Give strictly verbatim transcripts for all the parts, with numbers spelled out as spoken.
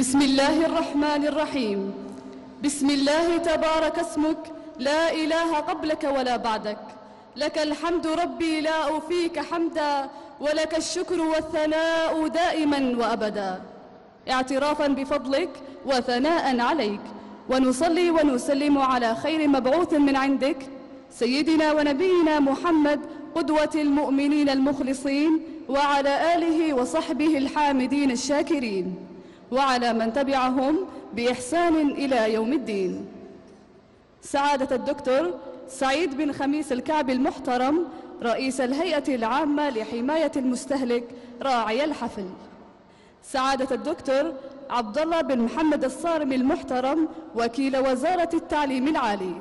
بسم الله الرحمن الرحيم. بسم الله تبارك اسمك، لا إله قبلك ولا بعدك. لك الحمد ربي لا أوفيك حمدا، ولك الشكر والثناء دائما وأبدا. اعترافا بفضلك وثناء عليك، ونصلي ونسلم على خير مبعوث من عندك، سيدنا ونبينا محمد قدوة المؤمنين المخلصين، وعلى آله وصحبه الحامدين الشاكرين، وعلى من تبعهم بإحسان إلى يوم الدين. سعادة الدكتور سعيد بن خميس الكعبي المحترم، رئيس الهيئة العامة لحماية المستهلك راعي الحفل. سعادة الدكتور عبد الله بن محمد الصارمي المحترم، وكيل وزارة التعليم العالي.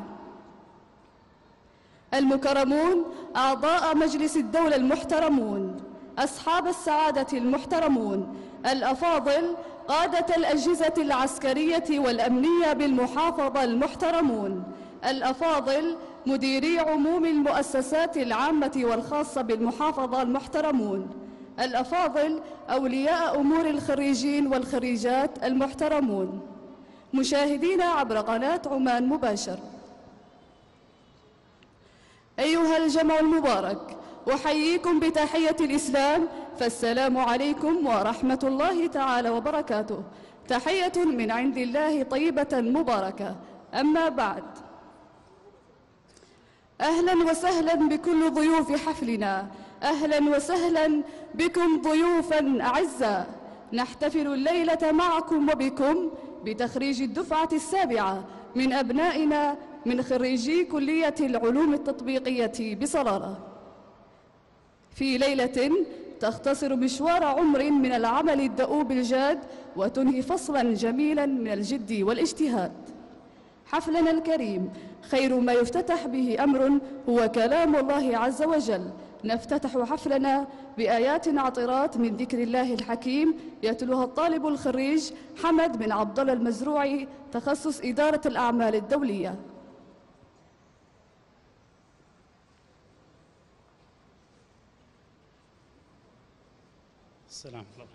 المكرمون أعضاء مجلس الدولة المحترمون، أصحاب السعادة المحترمون، الأفاضل قادة الأجهزة العسكرية والأمنية بالمحافظة المحترمون، الأفاضل مديري عموم المؤسسات العامة والخاصة بالمحافظة المحترمون، الأفاضل أولياء أمور الخريجين والخريجات المحترمون، مشاهدين عبر قناة عمان مباشر. أيها الجمع المبارك، أحييكم بتحية الإسلام، فالسلام عليكم ورحمة الله تعالى وبركاته. تحية من عند الله طيبة مباركة. أما بعد، أهلا وسهلا بكل ضيوف حفلنا، أهلا وسهلا بكم ضيوفا أعزاء. نحتفل الليلة معكم وبكم بتخريج الدفعة السابعة من أبنائنا من خريجي كلية العلوم التطبيقية بصلالة، في ليلة تختصر مشوار عمر من العمل الدؤوب الجاد، وتنهي فصلا جميلا من الجد والاجتهاد. حفلنا الكريم خير ما يفتتح به أمر هو كلام الله عز وجل. نفتتح حفلنا بآيات عطرات من ذكر الله الحكيم، يتلوها الطالب الخريج حمد بن عبد الله المزروعي، تخصص إدارة الأعمال الدولية. السلام عليكم.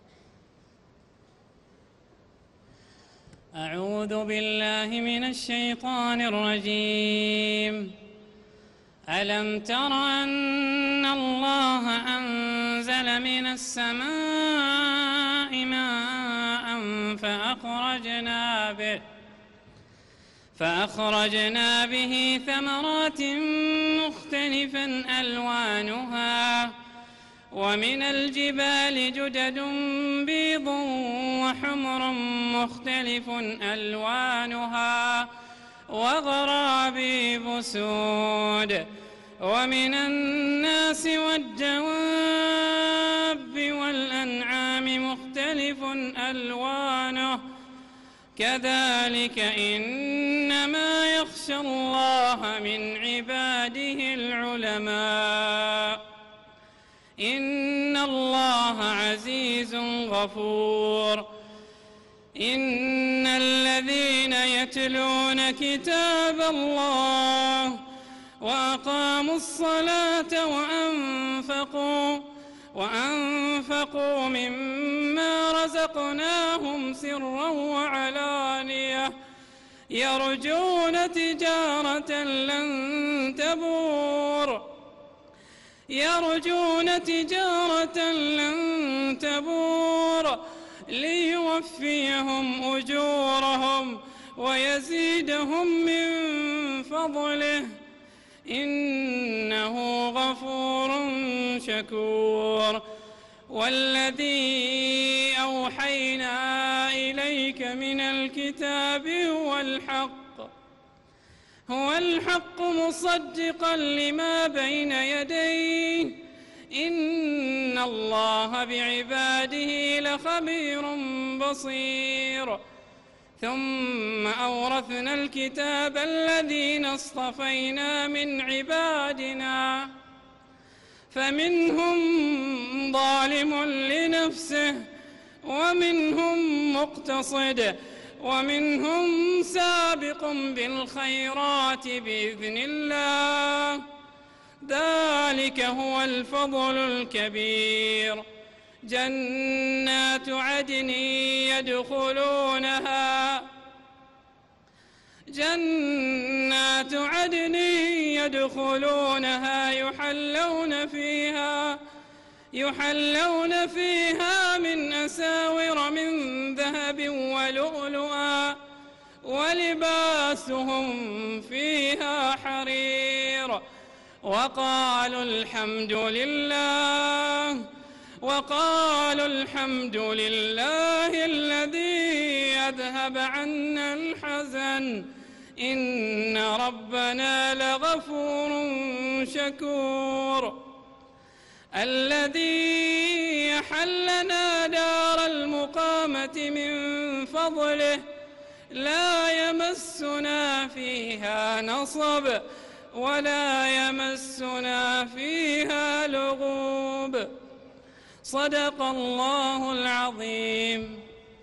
أعوذ بالله من الشيطان الرجيم. ألم تر أن الله أنزل من السماء ماء فأخرجنا به فأخرجنا به ثمرات مختلفا ألوانها، ومن الجبال جدد بيض وحمر مختلف ألوانها وغرابيب سود، ومن الناس والدواب والأنعام مختلف ألوانه، كذلك إنما يخشى الله من عباده العلماء. إن الله عزيز غفور. إن الذين يتلون كتاب الله وأقاموا الصلاة وأنفقوا وأنفقوا مما رزقناهم سرا وعلانية يرجون تجارة لن تبور يرجون تجارة لن تبور ليوفيهم أجورهم ويزيدهم من فضله، إنه غفور شكور. والذي أوحينا إليك من الكتاب هو الحق هو الحق مصدقا لما بين يديه، إن الله بعباده لخبير بصير. ثم أورثنا الكتاب الذين اصطفينا من عبادنا، فمنهم ظالم لنفسه ومنهم مقتصد ومنهم سابق بالخيرات بإذن الله، ذلك هو الفضل الكبير. جنات عدن يدخلونها جنات عدن يدخلونها يحلون فيها يحلون فيها من أساور من ذهب ولؤلؤا ولباسهم فيها حرير وقالوا الحمد لله وقالوا الحمد لله الذي أذهب عنا الحزن إن ربنا لغفور شكور الذي أحلنا دار المقامة من فضله لا يمسنا فيها نصب ولا يمسنا فيها لغوب صدق الله العظيم.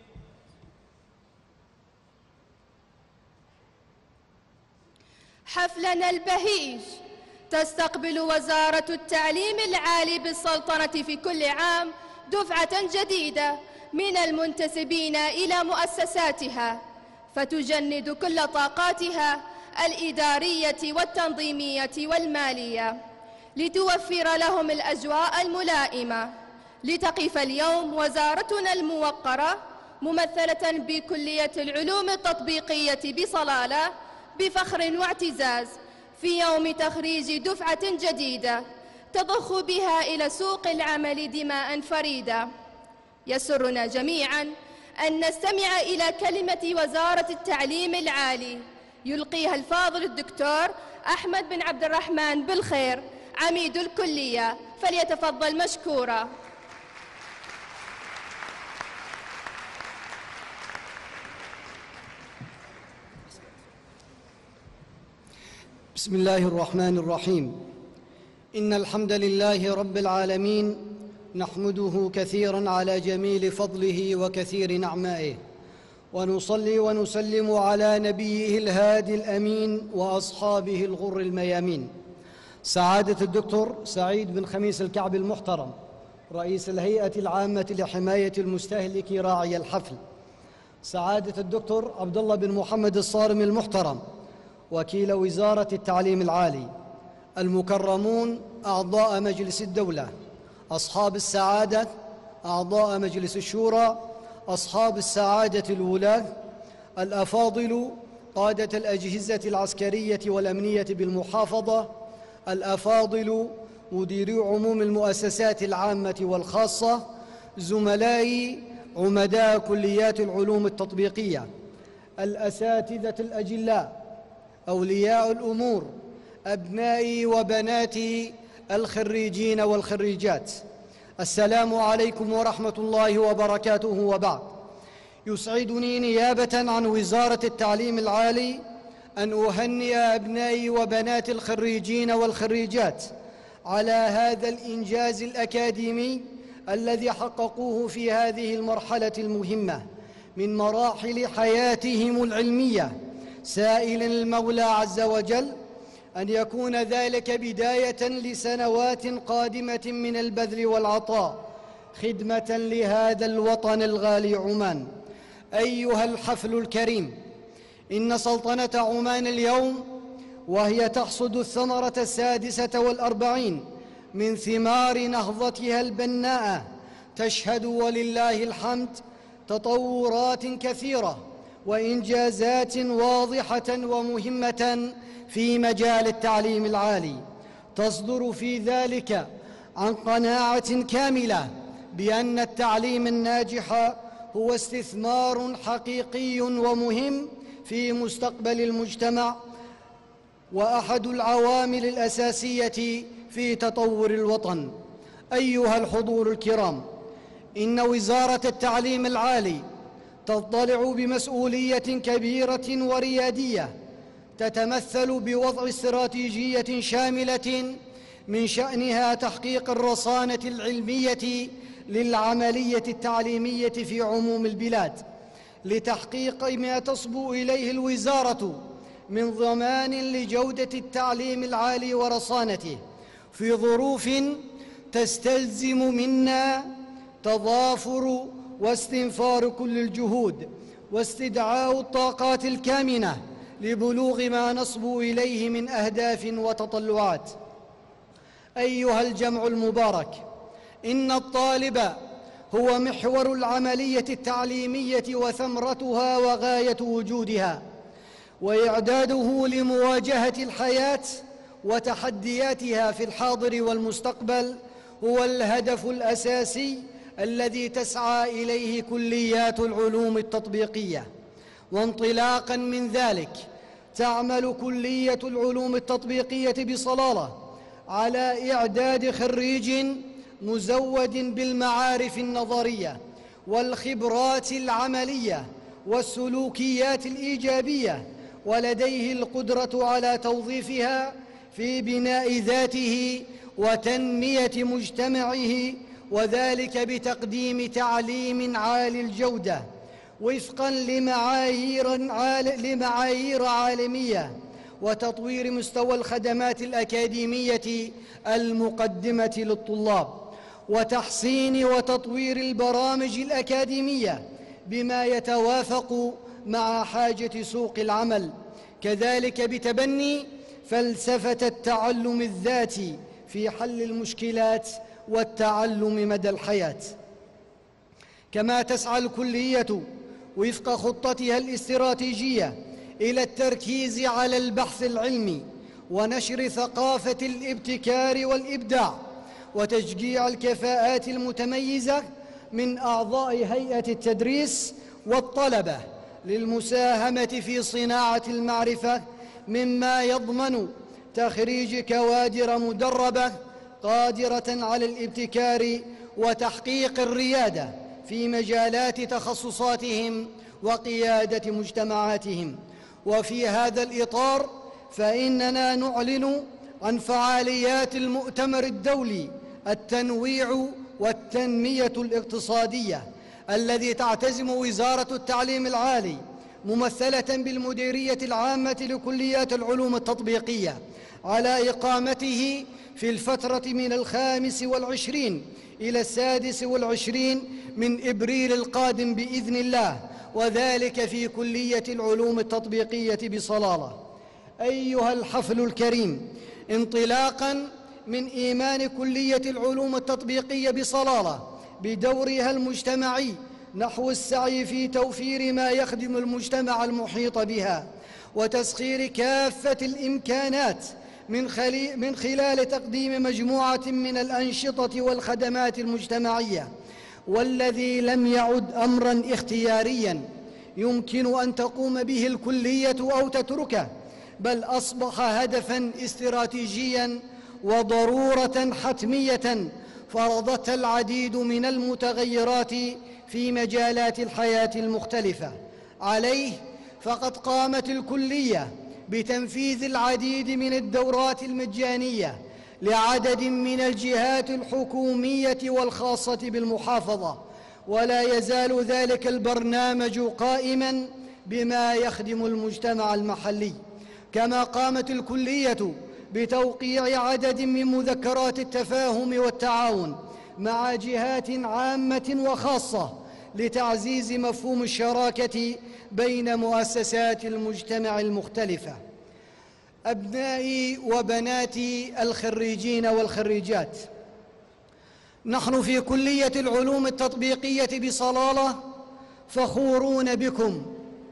حفلنا البهيج تستقبل وزارة التعليم العالي بالسلطنة في كل عام دفعة جديدة من المنتسبين إلى مؤسساتها، فتجند كل طاقاتها الإدارية والتنظيمية والمالية لتوفر لهم الأجواء الملائمة. لتقف اليوم وزارتنا الموقرة ممثلة بكلية العلوم التطبيقية بصلالة بفخر واعتزاز في يوم تخريج دفعة جديدة تضخ بها إلى سوق العمل دماء فريدة. يسرنا جميعاً أن نستمع إلى كلمة وزارة التعليم العالي يلقيها الفاضل الدكتور أحمد بن عبد الرحمن بالخير عميد الكلية، فليتفضل مشكورا. بسم الله الرحمن الرحيم. إن الحمد لله رب العالمين نحمده كثيراً على جميل فضله وكثير نعمائه، ونصلي ونسلم على نبيه الهادي الأمين وأصحابه الغر الميامين. سعادة الدكتور سعيد بن خميس الكعب المحترم رئيس الهيئة العامة لحماية المستهلك راعي الحفل، سعادة الدكتور عبد الله بن محمد الصارم المحترم وكيل وزارة التعليم العالي، المكرمون أعضاء مجلس الدولة، أصحاب السعادة أعضاء مجلس الشورى، أصحاب السعادة الولاة، الأفاضل قادة الأجهزة العسكرية والأمنية بالمحافظة، الأفاضل مديري عموم المؤسسات العامة والخاصة، زملائي عمداء كليات العلوم التطبيقية، الأساتذة الأجلاء، أولياء الأمور، أبنائي وبناتي الخريجين والخريجات، السلام عليكم ورحمة الله وبركاته. وبعد، يسعدني نيابة عن وزارة التعليم العالي أن أهنئ أبنائي وبنات الخريجين والخريجات على هذا الإنجاز الأكاديمي الذي حققوه في هذه المرحلة المهمة من مراحل حياتهم العلمية، سائلا المولى عز وجل أن يكون ذلك بداية لسنوات قادمة من البذل والعطاء خدمة لهذا الوطن الغالي عمان. أيها الحفل الكريم، إن سلطنة عمان اليوم وهي تحصد الثمرة السادسة والأربعين من ثمار نهضتها البناءة تشهد ولله الحمد تطورات كثيرة وإنجازات واضحة ومهمة في مجال التعليم العالي، تصدر في ذلك عن قناعة كاملة بأن التعليم الناجح هو استثمار حقيقي ومهم في مستقبل المجتمع وأحد العوامل الأساسية في تطور الوطن. أيها الحضور الكرام، إن وزارة التعليم العالي تضطلع بمسؤولية كبيرة وريادية تتمثل بوضع استراتيجية شاملة من شأنها تحقيق الرصانة العلمية للعملية التعليمية في عموم البلاد لتحقيق ما تصبو إليه الوزارة من ضمان لجودة التعليم العالي ورصانته في ظروف تستلزم منا تضافر واستنفار كل الجهود واستدعاء الطاقات الكامنة لبلوغ ما نصبو إليه من أهداف وتطلعات. أيها الجمع المبارك، إن الطالب هو محور العملية التعليمية وثمرتها وغاية وجودها، وإعداده لمواجهة الحياة وتحدياتها في الحاضر والمستقبل هو الهدف الأساسي الذي تسعى إليه كليات العلوم التطبيقية. وانطلاقاً من ذلك تعمل كلية العلوم التطبيقية بصلالة على إعداد خريج مزود بالمعارف النظرية والخبرات العملية والسلوكيات الإيجابية، ولديه القدرة على توظيفها في بناء ذاته وتنمية مجتمعه، وذلك بتقديم تعليم عالي الجودة وفقاً لمعايير, عال... لمعايير عالمية، وتطوير مستوى الخدمات الأكاديمية المقدمة للطلاب، وتحسين وتطوير البرامج الأكاديمية بما يتوافق مع حاجة سوق العمل، كذلك بتبني فلسفة التعلم الذاتي في حل المشكلات والتعلم مدى الحياة. كما تسعى الكلية وفق خطتها الاستراتيجية إلى التركيز على البحث العلمي ونشر ثقافة الابتكار والإبداع وتشجيع الكفاءات المتميزة من أعضاء هيئة التدريس والطلبة للمساهمة في صناعة المعرفة، مما يضمن تخريج كوادر مدربة قادرة على الابتكار وتحقيق الريادة في مجالات تخصصاتهم وقيادة مجتمعاتهم. وفي هذا الإطار فإننا نعلن عن فعاليات المؤتمر الدولي التنويع والتنمية الاقتصادية الذي تعتزم وزارة التعليم العالي ممثلة بالمديرية العامة لكليات العلوم التطبيقية على إقامته في الفترة من الخامس والعشرين إلى السادس والعشرين من إبريل القادم بإذن الله، وذلك في كلية العلوم التطبيقية بصلالة. أيها الحفل الكريم، انطلاقاً من إيمان كلية العلوم التطبيقية بصلالة بدورها المجتمعي نحو السعي في توفير ما يخدم المجتمع المحيط بها وتسخير كافة الإمكانات من, من خلال تقديم مجموعة من الأنشطة والخدمات المجتمعية، والذي لم يعد أمراً اختيارياً يمكن أن تقوم به الكلية أو تتركه، بل أصبح هدفاً استراتيجياً وضرورة حتمية فرضتها العديد من المتغيرات في مجالات الحياة المختلفة. عليه فقد قامت الكلية بتنفيذ العديد من الدورات المجانية لعدد من الجهات الحكومية والخاصة بالمحافظة، ولا يزال ذلك البرنامج قائماً بما يخدم المجتمع المحلي. كما قامت الكلية بتوقيع عدد من مذكرات التفاهم والتعاون مع جهات عامة وخاصة لتعزيز مفهوم الشراكة بين مؤسسات المجتمع المختلفة. أبنائي وبناتي الخريجين والخريجات، نحن في كلية العلوم التطبيقية بصلالة فخورون بكم،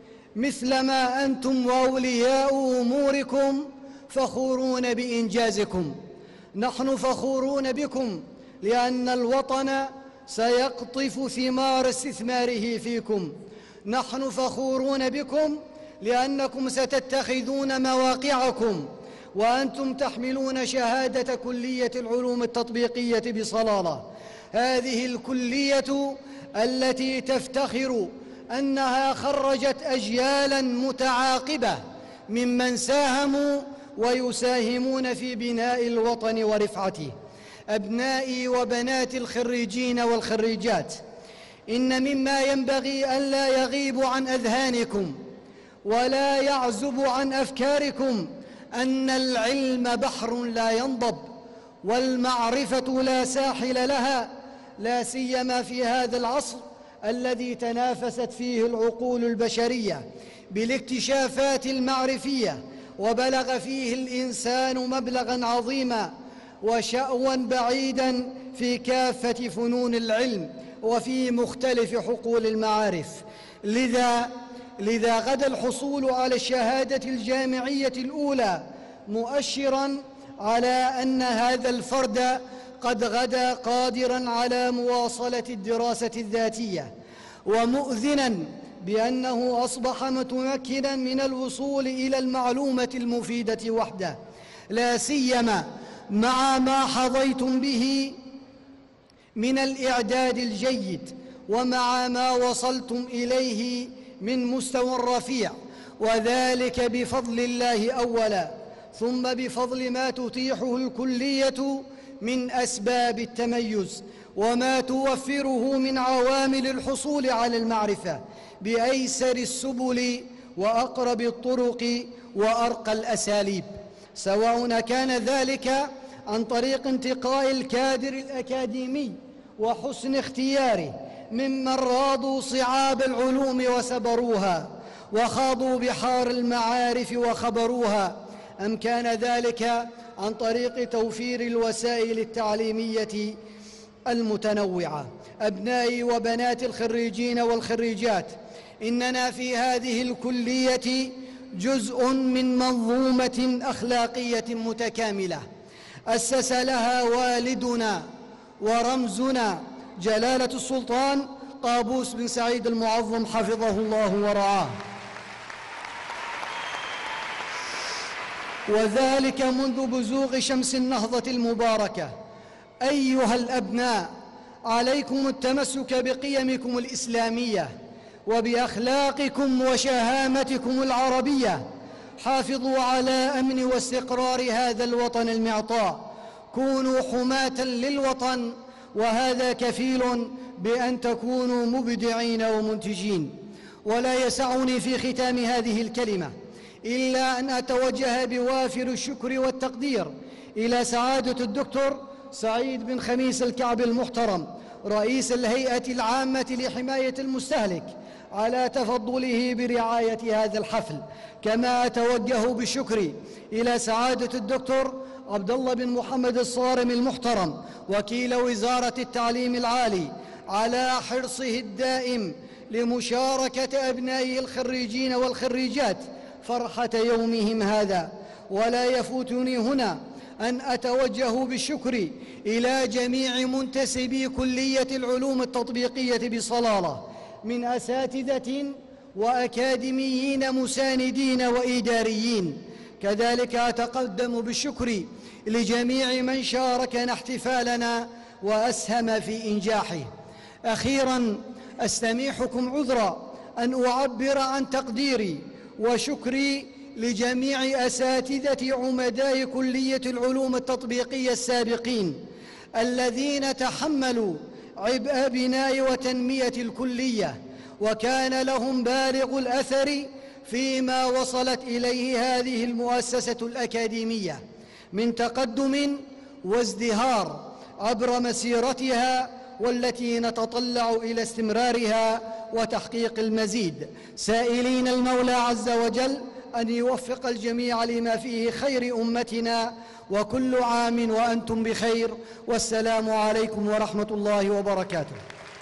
مثلما أنتم وأولياء أموركم فخورون بإنجازكم. نحن فخورون بكم لأن الوطن سيقطف ثمار استثماره فيكم. نحن فخورون بكم لأنكم ستتخذون مواقعكم وأنتم تحملون شهادة كلية العلوم التطبيقية بصلالة، هذه الكلية التي تفتخر أنها خرجت أجيالاً متعاقبة ممن ساهموا ويساهمون في بناء الوطن ورفعته. أبنائي وبنات الخريجين والخريجات، إن مما ينبغي أن لا يغيب عن أذهانكم ولا يعزب عن أفكاركم أن العلم بحر لا ينضب، والمعرفة لا ساحل لها، لا سيما في هذا العصر الذي تنافست فيه العقول البشرية بالاكتشافات المعرفية، وبلغ فيه الإنسان مبلغاً عظيماً وشأواً بعيداً في كافة فنون العلم وفي مختلف حقول المعارف. لذا لذا غدا الحصول على الشهادة الجامعية الأولى مؤشراً على أن هذا الفرد قد غدا قادراً على مواصلة الدراسة الذاتية، ومؤذناً بأنه أصبح متمكناً من الوصول إلى المعلومة المفيدة وحده، لا سيما مع ما حظيتم به من الإعداد الجيد، ومع ما وصلتم إليه من مستوى رفيع، وذلك بفضل الله أولاً، ثم بفضل ما تتيحه الكلية من أسباب التميز، وما توفره من عوامل الحصول على المعرفة بأيسر السبل وأقرب الطرق وأرقى الأساليب، سواء كان ذلك عن طريق انتقاء الكادر الأكاديمي وحسن اختياره ممن راضوا صعاب العلوم وسبروها وخاضوا بحار المعارف وخبروها، أم كان ذلك عن طريق توفير الوسائل التعليمية المتنوعة. أبنائي وبنات الخريجين والخريجات، إننا في هذه الكلية جزء من منظومة أخلاقية متكاملة أسس لها والدنا ورمزنا جلالة السلطان قابوس بن سعيد المعظم حفظه الله ورعاه، وذلك منذ بزوغ شمس النهضة المباركة. أيها الأبناء، عليكم التمسك بقيمكم الإسلامية وبأخلاقكم وشهامتكم العربية، حافظوا على أمن واستقرار هذا الوطن المعطاء، كونوا حماة للوطن، وهذا كفيل بأن تكونوا مبدعين ومنتجين. ولا يسعني في ختام هذه الكلمة إلا أن أتوجه بوافر الشكر والتقدير إلى سعادة الدكتور سعيد بن خميس الكعب المحترم رئيس الهيئة العامة لحماية المستهلك على تفضله برعاية هذا الحفل، كما أتوجه بالشكر إلى سعادة الدكتور عبد الله بن محمد الصارم المحترم وكيل وزارة التعليم العالي على حرصه الدائم لمشاركة أبنائه الخريجين والخريجات فرحة يومهم هذا. ولا يفوتني هنا أن أتوجه بالشكر إلى جميع منتسبي كلية العلوم التطبيقية بصلالة من أساتذة وأكاديميين مساندين وإداريين. كذلك أتقدم بالشكر لجميع من شاركنا احتفالنا وأسهم في إنجاحه. أخيراً أستميحكم عذرا أن أعبر عن تقديري وشكري لجميع أساتذة عمداء كلية العلوم التطبيقية السابقين الذين تحملوا عبء بناء وتنمية الكلية، وكان لهم بالغ الأثر فيما وصلت إليه هذه المؤسسة الأكاديمية من تقدم وازدهار عبر مسيرتها، والتي نتطلع إلى استمرارها وتحقيق المزيد، سائلين المولى عز وجل أن يوفق الجميع لما فيه خير أمتنا، وكل عام وأنتم بخير، والسلام عليكم ورحمة الله وبركاته.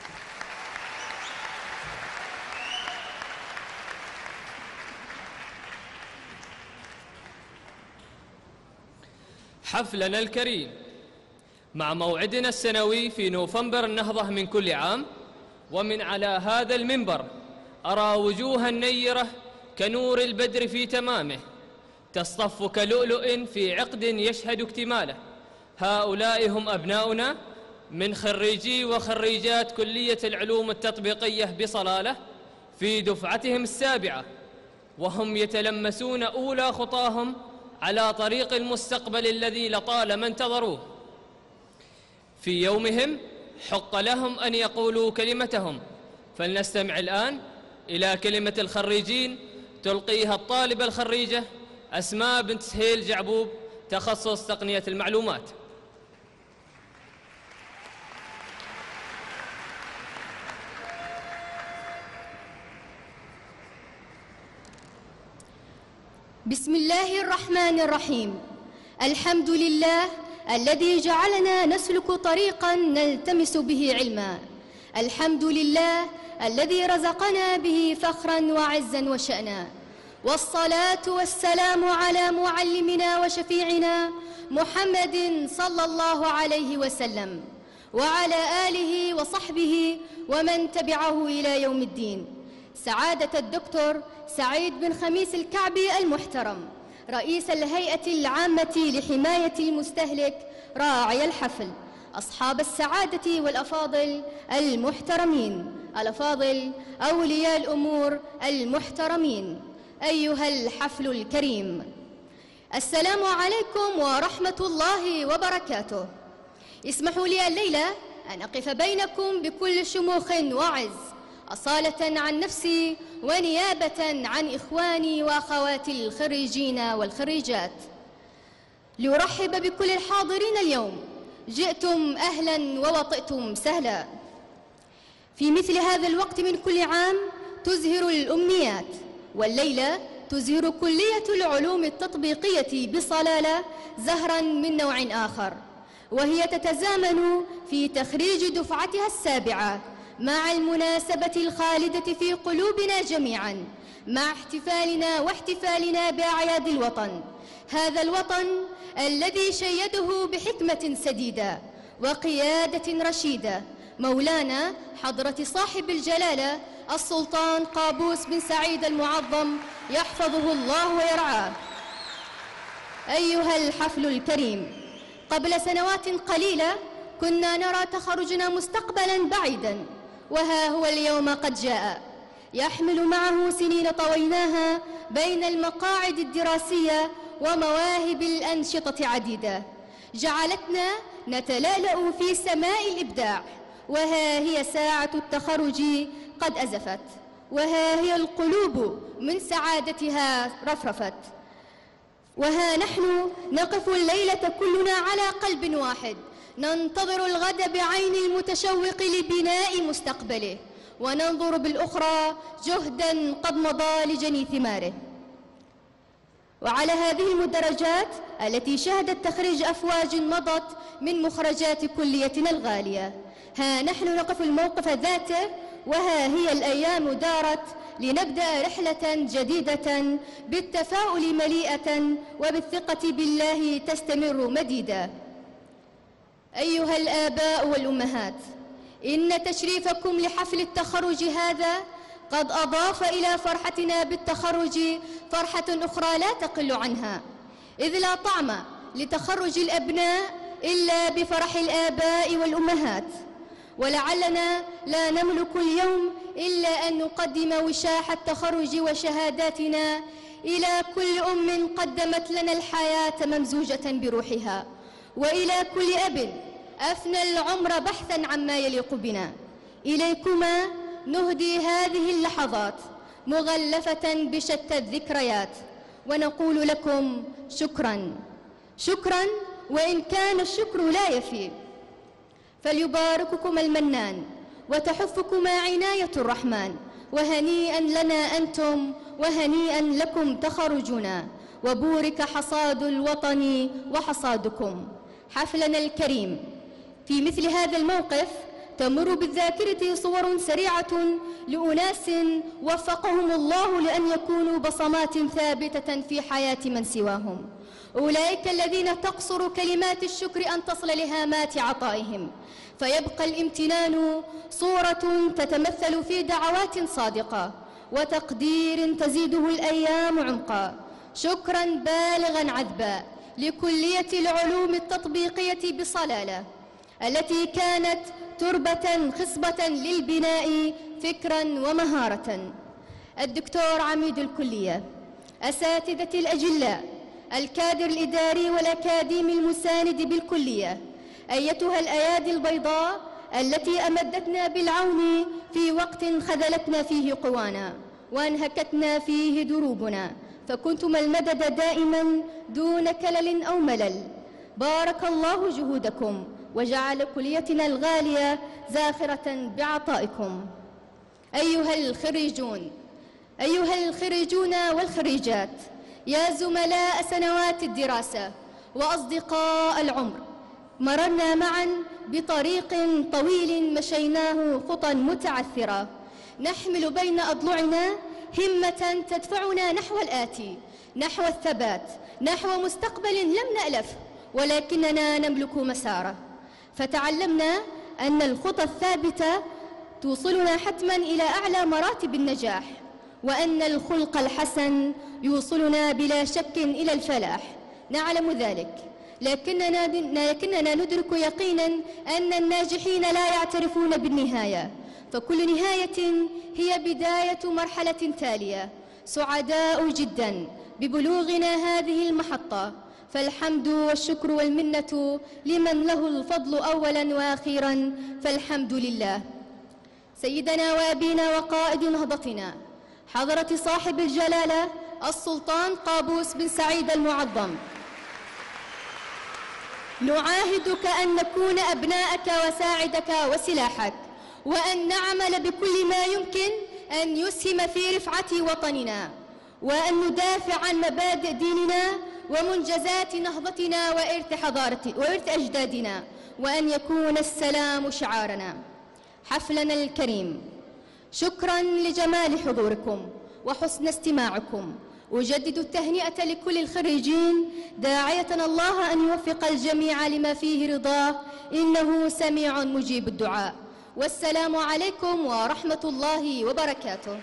حفلنا الكريم مع موعدنا السنوي في نوفمبر النهضة من كل عام، ومن على هذا المنبر أرى وجوها نيرة كنور البدر في تمامه، تصطف كلؤلؤ في عقد يشهد اكتماله. هؤلاء هم أبناؤنا من خريجي وخريجات كلية العلوم التطبيقية بصلالة في دفعتهم السابعة، وهم يتلمسون أولى خطاهم على طريق المستقبل الذي لطالما انتظروه. في يومهم حق لهم أن يقولوا كلمتهم، فلنستمع الآن إلى كلمة الخريجين تلقيها الطالبة الخريجة أسماء بنت سهيل جعبوب، تخصص تقنية المعلومات. بسم الله الرحمن الرحيم. الحمد لله الذي جعلنا نسلك طريقا نلتمس به علما. الحمد لله الذي رزقنا به فخرا وعزا وشأنا. والصلاة والسلام على معلمنا وشفيعنا محمد صلى الله عليه وسلم وعلى آله وصحبه ومن تبعه إلى يوم الدين. سعادة الدكتور سعيد بن خميس الكعبي المحترم رئيس الهيئة العامة لحماية المستهلك راعي الحفل، أصحاب السعادة والأفاضل المحترمين، الأفاضل أولياء الأمور المحترمين، أيها الحفل الكريم، السلام عليكم ورحمة الله وبركاته. اسمحوا لي الليلة أن أقف بينكم بكل شموخ وعز، أصالة عن نفسي ونيابة عن إخواني وأخواتي الخريجين والخريجات، لأرحب بكل الحاضرين اليوم. جئتم أهلا ووطئتم سهلا. في مثل هذا الوقت من كل عام تزهر الأمنيات، والليلة تزهر كلية العلوم التطبيقية بصلالة زهرا من نوع آخر، وهي تتزامن في تخريج دفعتها السابعة مع المناسبة الخالدة في قلوبنا جميعا، مع احتفالنا واحتفالنا بأعياد الوطن، هذا الوطن الذي شيده بحكمة سديدة وقيادة رشيدة مولانا حضرة صاحب الجلالة السلطان قابوس بن سعيد المعظم يحفظه الله ويرعاه. أيها الحفل الكريم، قبل سنوات قليلة كنا نرى تخرجنا مستقبلا بعيدا، وها هو اليوم قد جاء، يحمل معه سنين طويناها بين المقاعد الدراسية ومواهب الأنشطة عديدة، جعلتنا نتلألأ في سماء الإبداع، وها هي ساعة التخرج قد أزفت، وها هي القلوب من سعادتها رفرفت، وها نحن نقف الليلة كلنا على قلب واحد، ننتظر الغد بعين المتشوق لبناء مستقبله، وننظر بالأخرى جهدا قد مضى لجني ثماره. وعلى هذه المدرجات التي شهدت تخريج أفواج مضت من مخرجات كليتنا الغالية، ها نحن نقف الموقف ذاته، وها هي الأيام دارت لنبدأ رحلة جديدة بالتفاؤل مليئة وبالثقة بالله تستمر مديدا. أيها الآباء والأمهات، إن تشريفكم لحفل التخرج هذا قد أضاف إلى فرحتنا بالتخرج فرحة أخرى لا تقل عنها، إذ لا طعم لتخرج الأبناء إلا بفرح الآباء والأمهات، ولعلنا لا نملك اليوم إلا أن نقدم وشاح التخرج وشهاداتنا إلى كل أم قدمت لنا الحياة ممزوجة بروحها، وإلى كل أب أفنى العمر بحثاً عما يليق بنا. إليكما نهدي هذه اللحظات مغلفة بشتى الذكريات، ونقول لكم شكراً شكراً، وإن كان الشكر لا يفي، فليبارككم المنان وتحفكما عناية الرحمن، وهنيئا لنا أنتم وهنيئا لكم تخرجنا، وبورك حصاد الوطن وحصادكم. حفلنا الكريم في مثل هذا الموقف تمر بالذاكرة صور سريعة لأناس وفقهم الله لأن يكونوا بصمات ثابتة في حياة من سواهم، أولئك الذين تقصر كلمات الشكر أن تصل لهامات عطائهم، فيبقى الامتنان صورة تتمثل في دعوات صادقة وتقدير تزيده الأيام عمقا. شكرا بالغا عذبا لكلية العلوم التطبيقية بصلالة التي كانت تربة خصبة للبناء فكرا ومهارة. الدكتور عميد الكلية، أساتذة الأجلاء، الكادر الإداري والأكاديمي المساند بالكلية، أيتها الأيادي البيضاء التي أمدتنا بالعون في وقت خذلتنا فيه قوانا وانهكتنا فيه دروبنا، فكنتم المدد دائما دون كلل أو ملل. بارك الله جهودكم وجعل كليتنا الغالية زاخرة بعطائكم. أيها الخريجون أيها الخريجون والخريجات، يا زملاء سنوات الدراسة وأصدقاء العمر، مررنا معاً بطريق طويل مشيناه خطى متعثرة، نحمل بين أضلعنا همة تدفعنا نحو الآتي، نحو الثبات، نحو مستقبل لم نألف ولكننا نملك مساره. فتعلمنا أن الخطى الثابتة توصلنا حتماً إلى أعلى مراتب النجاح، وأن الخلق الحسن يوصلنا بلا شك إلى الفلاح. نعلم ذلك، لكننا, لكننا ندرك يقيناً أن الناجحين لا يعترفون بالنهاية، فكل نهاية هي بداية مرحلة تالية. سعداء جداً ببلوغنا هذه المحطة، فالحمد والشكر والمنة لمن له الفضل أولاً وآخراً، فالحمد لله. سيدنا وأبينا وقائد نهضتنا حضرة صاحب الجلالة السلطان قابوس بن سعيد المعظم، نعاهدك أن نكون أبناءك وساعدك وسلاحك، وأن نعمل بكل ما يمكن أن يسهم في رفعة وطننا، وأن ندافع عن مبادئ ديننا ومنجزات نهضتنا وإرث حضارة وإرث أجدادنا، وأن يكون السلام شعارنا. حفلنا الكريم، شكراً لجمال حضوركم وحسن استماعكم. أجدد التهنئة لكل الخريجين، داعية الله أن يوفق الجميع لما فيه رضاه، إنه سميع مجيب الدعاء. والسلام عليكم ورحمة الله وبركاته.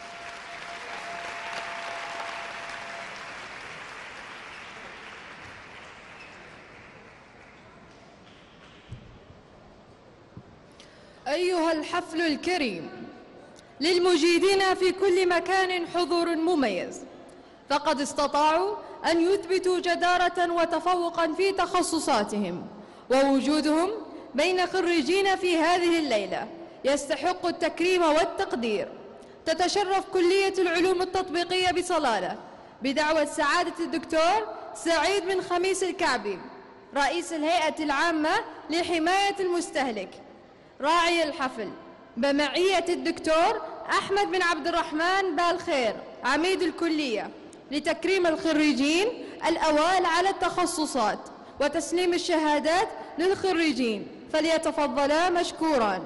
أيها الحفل الكريم، للمجيدين في كل مكان حضور مميز، فقد استطاعوا أن يثبتوا جدارة وتفوقاً في تخصصاتهم، ووجودهم بين خريجين في هذه الليلة يستحق التكريم والتقدير. تتشرف كلية العلوم التطبيقية بصلالة بدعوة سعادة الدكتور سعيد بن خميس الكعبي، رئيس الهيئة العامة لحماية المستهلك، راعي الحفل، بمعية الدكتور أحمد بن عبد الرحمن بالخير عميد الكلية، لتكريم الخريجين الأوائل على التخصصات وتسليم الشهادات للخريجين، فليتفضلا مشكورا.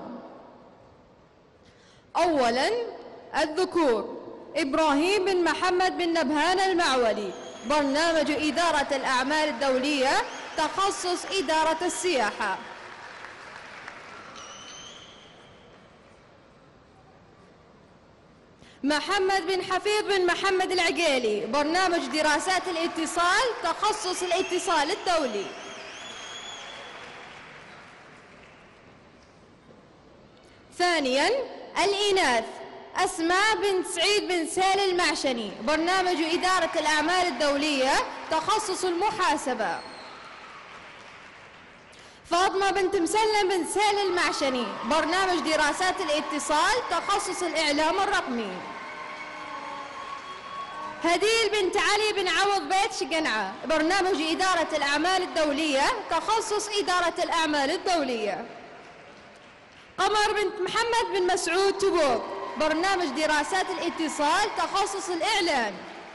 أولا الذكور: إبراهيم بن محمد بن نبهان المعولي، برنامج إدارة الأعمال الدولية، تخصص إدارة السياحة. محمد بن حفيظ بن محمد العقيلي، برنامج دراسات الاتصال، تخصص الاتصال الدولي. ثانياً الإناث: أسماء بن سعيد بن سالم المعشني، برنامج إدارة الأعمال الدولية، تخصص المحاسبة. فاطمة بنت مسلم بن سالم المعشني، برنامج دراسات الاتصال، تخصص الإعلام الرقمي. هديل بنت علي بن عوض بيت شقنعة، برنامج إدارة الأعمال الدولية، تخصص إدارة الأعمال الدولية. قمر بنت محمد بن مسعود تبوك، برنامج دراسات الاتصال، تخصص الإعلان.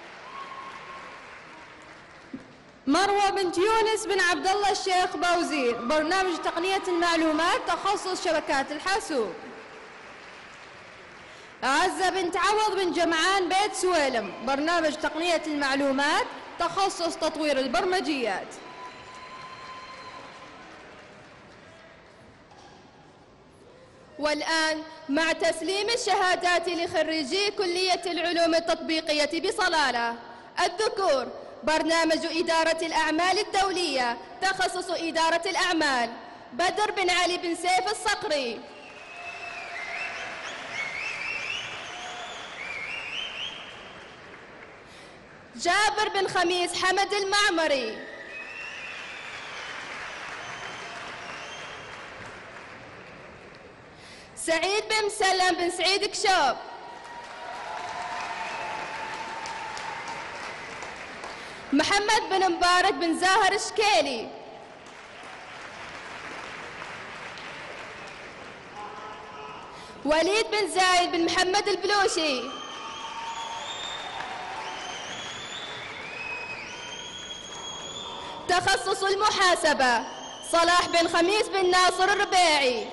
مروة بنت يونس بن عبد الله الشيخ باوزير، برنامج تقنية المعلومات، تخصص شبكات الحاسوب. عزة بنت عوض بن جمعان بيت سويلم، برنامج تقنية المعلومات، تخصص تطوير البرمجيات. والآن مع تسليم الشهادات لخريجي كلية العلوم التطبيقية بصلالة. الذكور: برنامج إدارة الأعمال الدولية، تخصص إدارة الأعمال، بدر بن علي بن سيف الصقري. جابر بن خميس حمد المعمري. سعيد بن مسلم بن سعيد كشوب. محمد بن مبارك بن زاهر الشكيلي. وليد بن زايد بن محمد البلوشي. تخصص المحاسبة صلاح بن خميس بن ناصر الربيعي.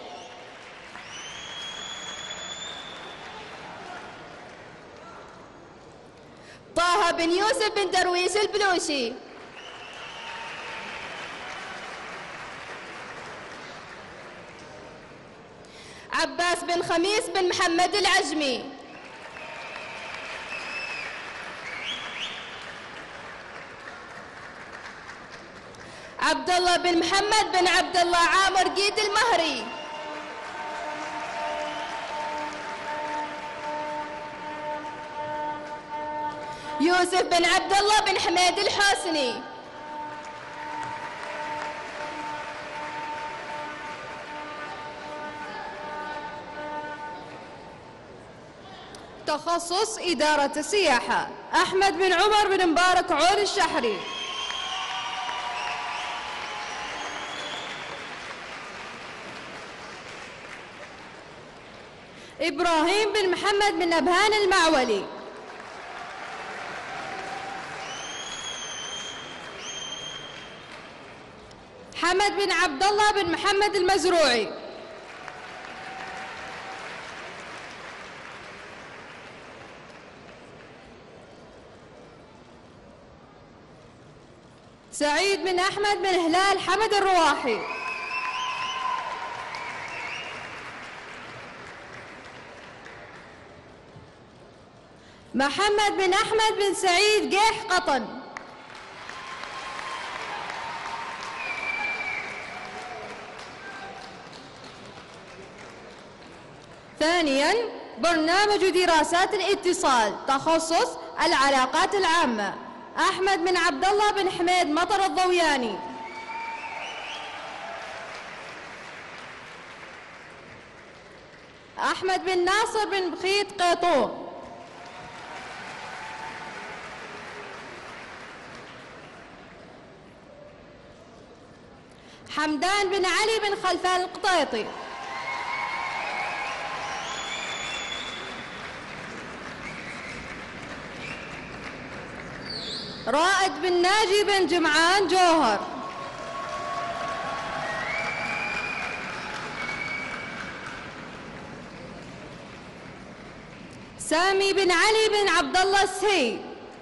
طه بن يوسف بن درويش البلوشي. عباس بن خميس بن محمد العجمي. عبد الله بن محمد بن عبد الله عامر قيد المهري. يوسف بن عبد الله بن حميد الحسني. تخصص إدارة السياحة أحمد بن عمر بن مبارك عون الشحري. إبراهيم بن محمد بن نبهان المعولي. حمد بن عبد الله بن محمد المزروعي. سعيد بن أحمد بن هلال حمد الرواحي. محمد بن أحمد بن سعيد قيح قطن. ثانياً برنامج دراسات الاتصال تخصص العلاقات العامة أحمد بن عبد الله بن حميد مطر الضوياني. أحمد بن ناصر بن بخيت قيطون. حمدان بن علي بن خلفان القطيطي. رائد بن ناجي بن جمعان جوهر. سامي بن علي بن عبد الله السهي.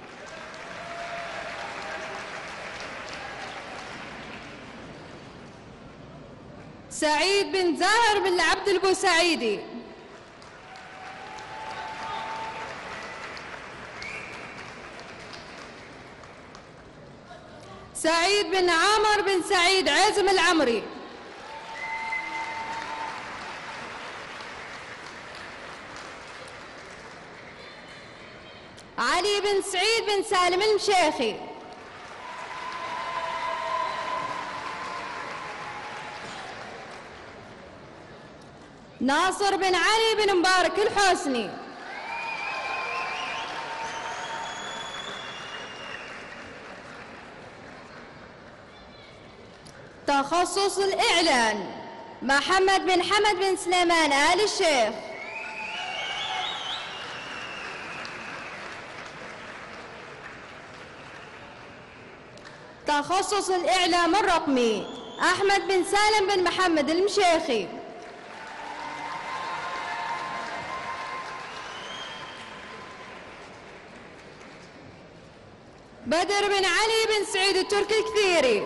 سعيد بن زاهر بن عبد البوسعيدي. سعيد بن عامر بن سعيد عزم العمري. علي بن سعيد بن سالم المشيخي. ناصر بن علي بن مبارك الحسني. تخصص الإعلان محمد بن حمد بن سليمان آل الشيخ. تخصص الإعلام الرقمي أحمد بن سالم بن محمد المشيخي. بدر بن علي بن سعيد التركي الكثيري.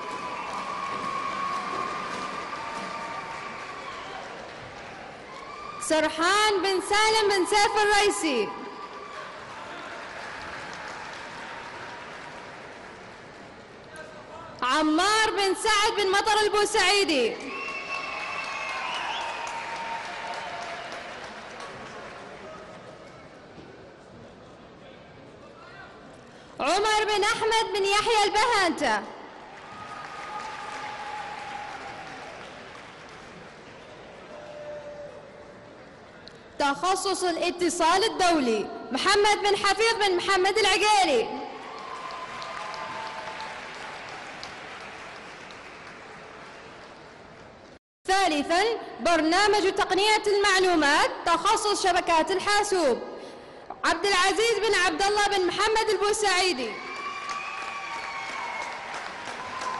سرحان بن سالم بن سيف الرئيسي. عمار بن سعد بن مطر البوسعيدي. عمر بن أحمد بن يحيى البهانتة. تخصص الاتصال الدولي محمد بن حفيظ بن محمد العقيلي. ثالثاً برنامج تقنية المعلومات تخصص شبكات الحاسوب عبد العزيز بن عبد الله بن محمد البوسعيدي.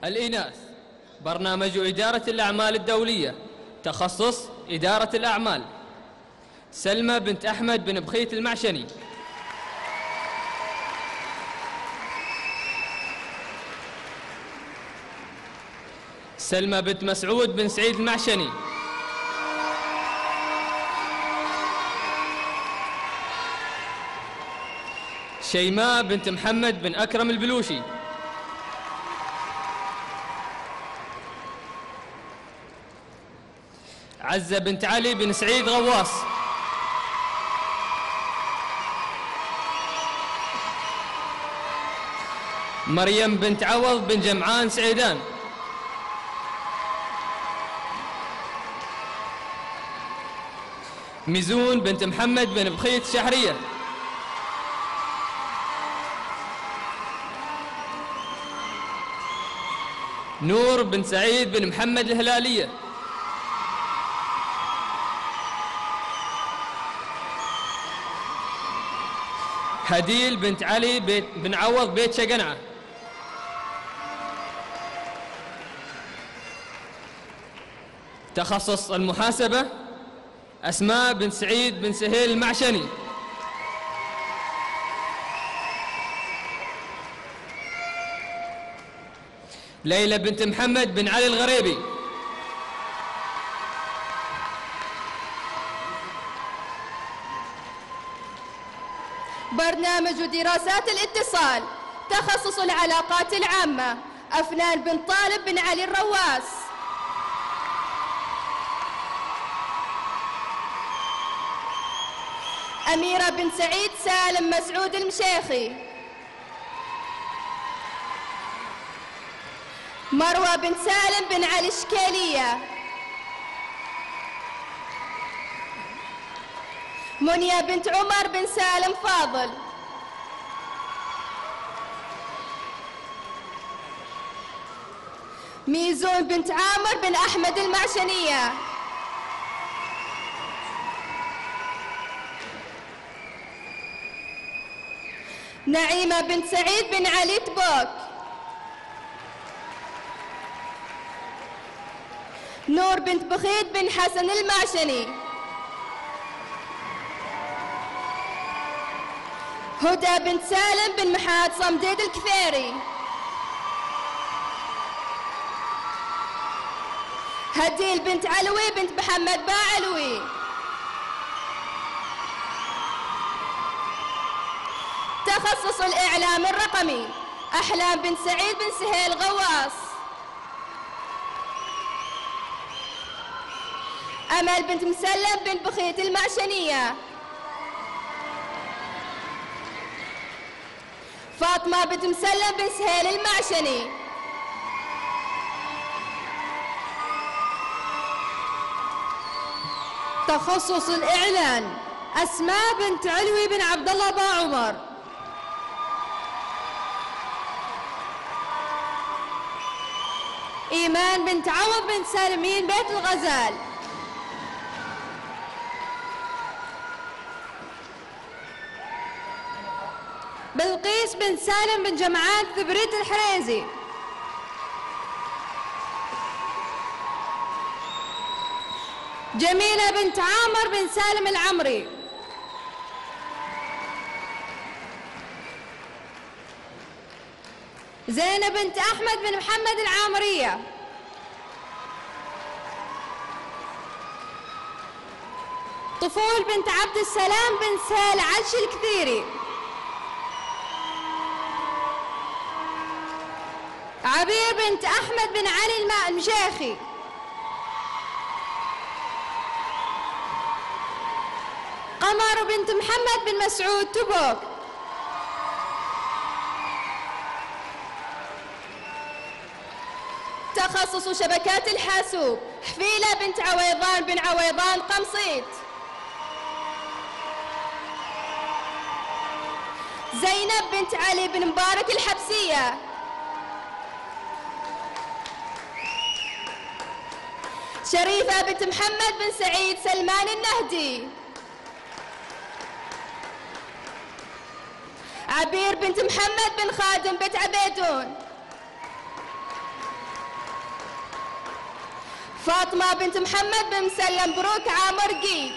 الإناث برنامج إدارة الأعمال الدولية، تخصص إدارة الأعمال، سلمى بنت أحمد بن بخيت المعشني. سلمى بنت مسعود بن سعيد المعشني. شيماء بنت محمد بن أكرم البلوشي. عزة بنت علي بن سعيد غواص. مريم بنت عوض بن جمعان سعيدان. ميزون بنت محمد بن بخيت شحرية. نور بن سعيد بن محمد الهلالية. هديل بنت علي بيت بن عوض بيت شقنعة. تخصص المحاسبة أسماء بن سعيد بن سهيل المعشني. ليلى بنت محمد بن علي الغريبي. برنامج دراسات الاتصال، تخصص العلاقات العامة، أفنان بن طالب بن علي الرواس. أميرة بن سعيد سالم مسعود المشيخي. مروة بن سالم بن علي الشكيلية. منيا بنت عمر بن سالم فاضل. ميزون بنت عامر بن أحمد المعشنية. نعيمة بنت سعيد بن علي تبوك. نور بنت بخيت بن حسن المعشني. هدى بنت سالم بن محاد صمديد الكفيري. هديل بنت علوي بنت محمد باعلوي. تخصص الإعلام الرقمي أحلام بنت سعيد بن سهيل غواص. أمل بنت مسلم بن بخيت المعشنية. فاطمة بنت مسلم بن سهيل المعشني. تخصص الإعلان أسماء بنت علوي بن عبد الله با عمر. إيمان بنت عوض بن سالمين بيت الغزال. بلقيس بن سالم بن جمعان ثبريت الحريزي. جميلة بنت عامر بن سالم العمري. زينب بنت أحمد بن محمد العامرية. طفول بنت عبد السلام بن سهيل عش الكثيري. عبير بنت أحمد بن علي الماء المشيخي. قمر بنت محمد بن مسعود تبوك. تخصص شبكات الحاسوب حفيلة بنت عويضان بن عويضان قمصيت. زينب بنت علي بن مبارك الحبسية. شريفة بنت محمد بن سعيد سلمان النهدي. عبير بنت محمد بن خادم بنت عبيدون. فاطمة بنت محمد بن مسلم بروك عامر قيد.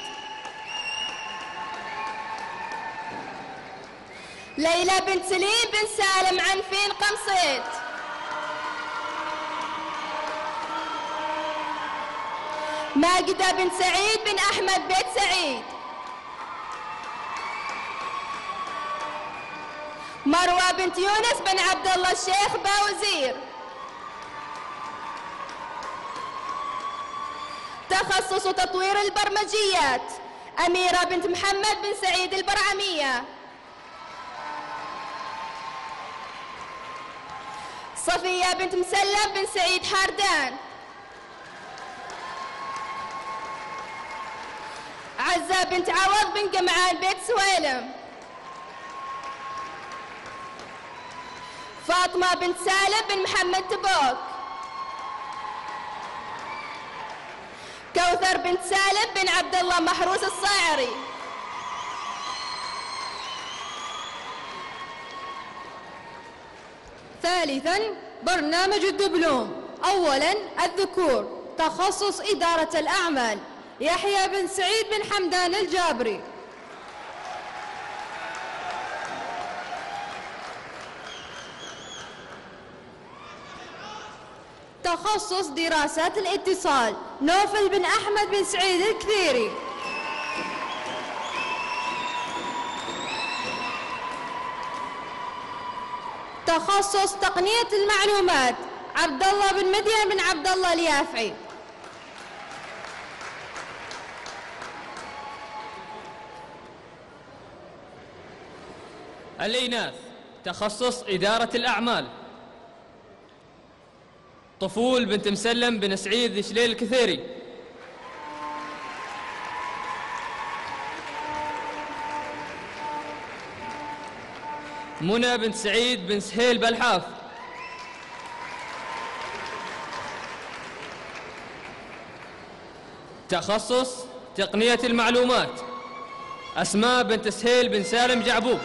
ليلى بنت سليم بن سالم عنفين قمصيد. ماجدة بنت سعيد بن أحمد بيت سعيد. مروة بنت يونس بن عبد الله الشيخ باوزير. تخصص تطوير البرمجيات أميرة بنت محمد بن سعيد البرعمية. صفية بنت مسلم بن سعيد حاردان. عزة بنت عوض بن جمعان بيت سويلم. فاطمة بنت سالم بن محمد تبوك. كوثر بنت سالم بن عبد الله محروس الصاعري. ثالثاً برنامج الدبلوم. أولاً الذكور، تخصص إدارة الأعمال يحيى بن سعيد بن حمدان الجابري. تخصص دراسات الاتصال نوفل بن أحمد بن سعيد الكثيري. تخصص تقنية المعلومات عبد الله بن مدين بن عبد الله اليافعي. الإناث، تخصص إدارة الأعمال طفول بنت مسلم بن سعيد شليل الكثيري. منى بنت سعيد بن سهيل بلحاف. تخصص تقنية المعلومات أسماء بنت سهيل بن سالم جعبوب.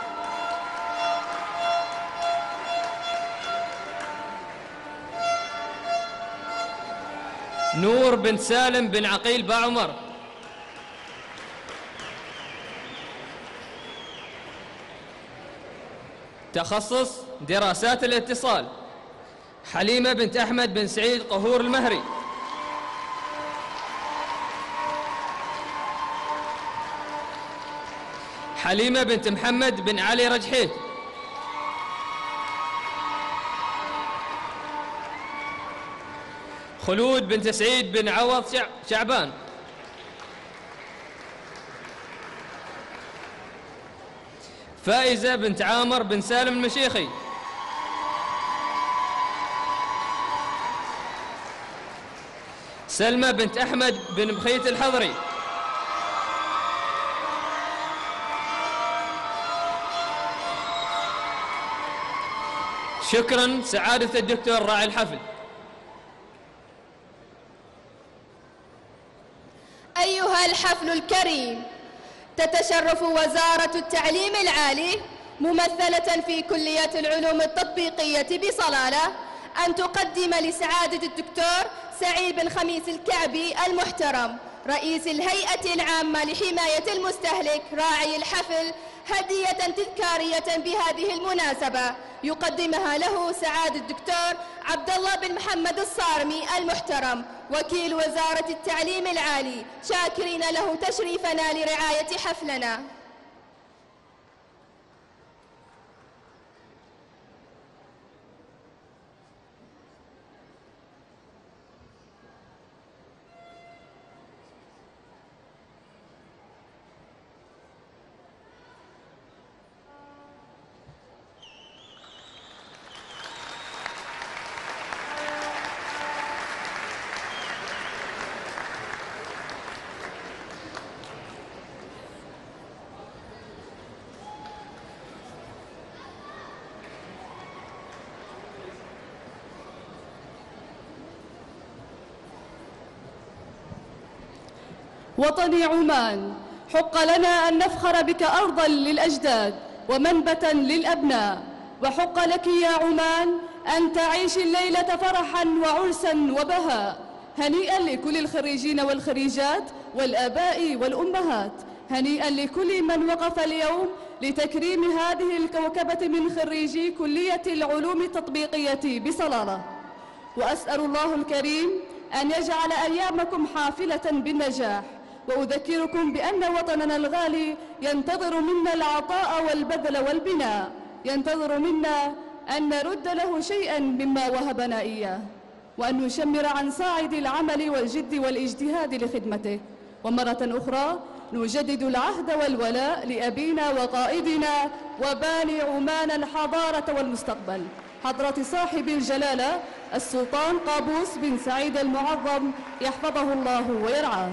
نور بن سالم بن عقيل باعمر. تخصص دراسات الاتصال حليمة بنت أحمد بن سعيد قهور المهري. حليمة بنت محمد بن علي رجحيت. خلود بنت سعيد بن عوض شعبان. فائزة بنت عامر بن سالم المشيخي. سلمى بنت أحمد بن بخيت الحضري. شكرا سعادة الدكتور راعي الحفل. أيها الحفل الكريم، تتشرف وزارة التعليم العالي ممثلة في كلية العلوم التطبيقية بصلالة أن تقدم لسعادة الدكتور سعيد بن خميس الكعبي المحترم رئيس الهيئة العامة لحماية المستهلك راعي الحفل هدية تذكارية بهذه المناسبة يقدمها له سعادة الدكتور عبد الله بن محمد الصارمي المحترم وكيل وزارة التعليم العالي، شاكرين له تشريفنا لرعاية حفلنا. وطني عمان، حق لنا أن نفخر بك أرضاً للأجداد ومنبتاً للأبناء، وحق لك يا عمان أن تعيش الليلة فرحاً وعرساً وبهاء. هنيئا لكل الخريجين والخريجات والآباء والأمهات، هنيئا لكل من وقف اليوم لتكريم هذه الكوكبة من خريجي كلية العلوم التطبيقية بصلالة. وأسأل الله الكريم أن يجعل أيامكم حافلة بالنجاح، وأذكركم بأن وطننا الغالي ينتظر منا العطاء والبذل والبناء، ينتظر منا أن نرد له شيئا مما وهبنا إياه، وأن نشمر عن صاعد العمل والجد والاجتهاد لخدمته. ومرة أخرى نجدد العهد والولاء لأبينا وقائدنا وباني عمان الحضارة والمستقبل، حضرة صاحب الجلالة السلطان قابوس بن سعيد المعظم، يحفظه الله ويرعاه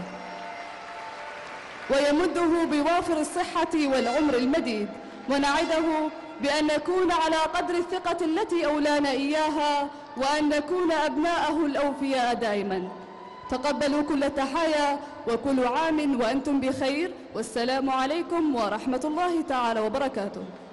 ويمده بوافر الصحة والعمر المديد، ونعده بأن نكون على قدر الثقة التي أولانا إياها، وأن نكون أبناءه الأوفياء دائما. تقبلوا كل التحايا، وكل عام وأنتم بخير، والسلام عليكم ورحمة الله تعالى وبركاته.